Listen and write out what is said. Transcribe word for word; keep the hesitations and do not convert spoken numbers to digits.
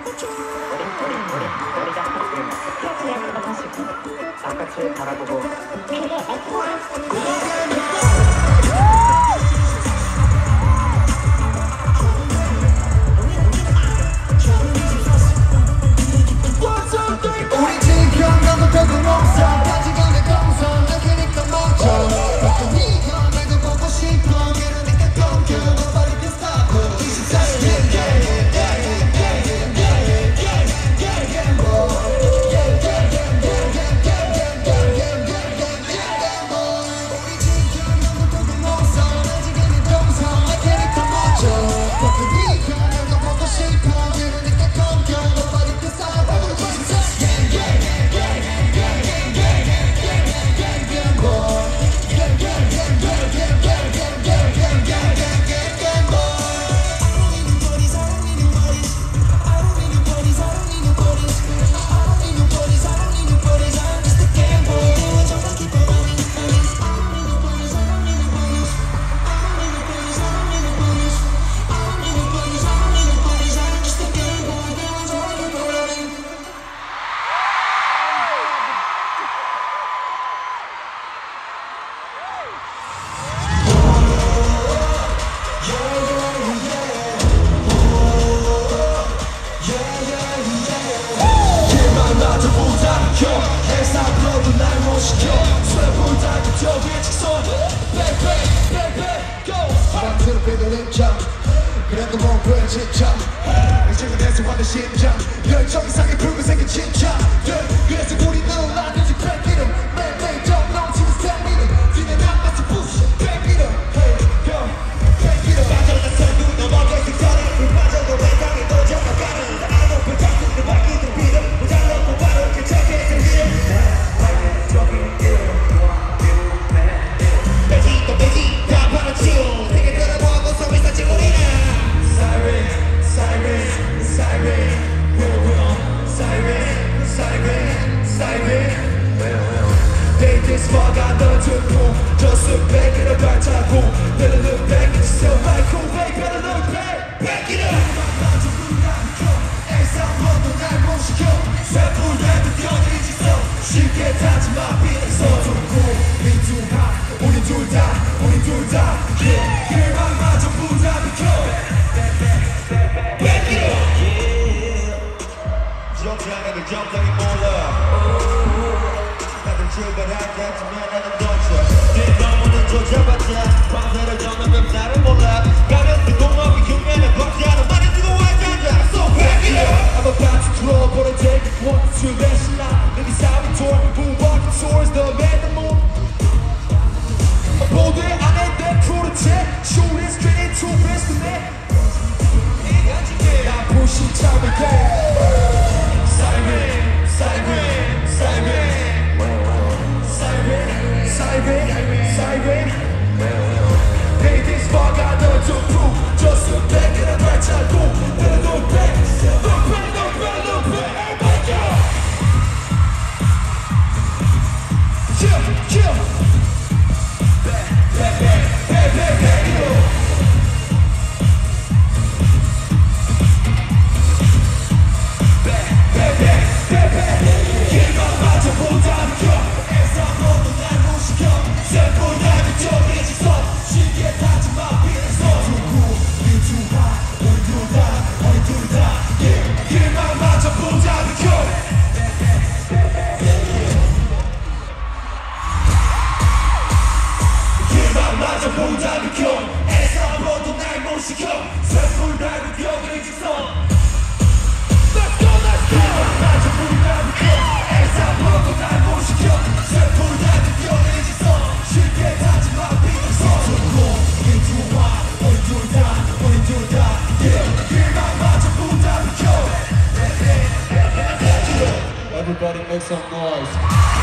우리 우리 우리가 하는 스케치에 생각하시고 바깥을 바라보고 되게 애프와 그래도 못 보여 진짜 이제는 내수하는 심장 열정 이상의 붉은색의 진짜 그래서 우리는 나누지 백기름 매일매일 좀 넘치는 생미는 뒤는 앞에서 부시 백기름 백기름 빠져나서 눈 넘어갈 습관에 불 빠져도 외상에 도전하가는 안 높은 작품들 바뀌는 비름 모자라고 바로 괜찮게 생기름 매지 또 매지 다 팔아치워 되게 변화보고 소비사지 우리는 Siren, siren, siren, will will, siren, siren, siren. They just forgot the truth. Just look back at the 발자국. Better look back, it's still microwave. Better look back, back it up. 일상모두 날 못 시켜. 쇠불에도 뛰어들이지 써. 쉽게 타지 마, 비는 서툴고. Me too hot, 우리 둘 다, 우리 둘 다. Yeah, 길망마저 부자 비켜. 정장에도 정장이 몰라 다들 출발할 때쯤에 나는 던져 네 너무는 조져봤자 밤새를 정하면 나를 몰라 가면 뜨고 너무 흉내내 버티하는 말을 뜨고 완전자 So back it up I'm about to throw but I take it one, two, that's not 여기 사비 tour moonwalking towards the man the moon 보드 안에 내 크루를 채 shooting straight into best of me 나 pushing time again Siren, siren, siren, siren, siren, siren. They just forgot the truth. Just look back at the right side. Better look back, look back, look back, look back. Oh my God! Chill, chill. Back, back, back, back, back, back, yo. 보자 비켜 애써 모두 날 못 시켜 쇠불 달고 뛰어들이 직선 Let's go let's go 마저 불날 비켜 애써 모두 날 못 시켜 쇠불 달고 뛰어들이 직선 쉽게 타지 마 비는 서툴고 우리 둘다 우리 둘다 우리 둘다 Yeah 길만 마저 보자 비켜 Everybody make some noise